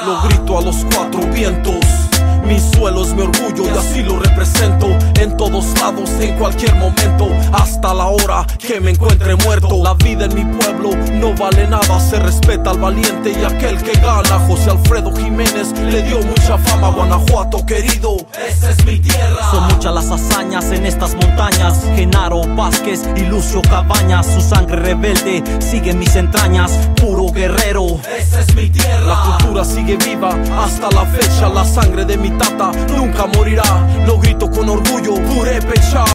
Lo grito a los cuatro vientos. Mi suelo es mi orgullo y así lo represento. En todos lados, en cualquier momento, hasta la hora que me encuentre muerto. La vida en mi pueblo no vale nada, se respeta al valiente y aquel que gana. José Alfredo Jiménez le dio mucha fama a Guanajuato querido, esa es mi tierra. Son muchas las hazañas en estas montañas. Genaro Vázquez y Lucio Cabañas, su sangre rebelde sigue en mis entrañas. Puro guerrero, esa es mi tierra. La cultura sigue viva hasta la fecha. La sangre de mi tata nunca morirá. Lo grito con orgullo, purépecha.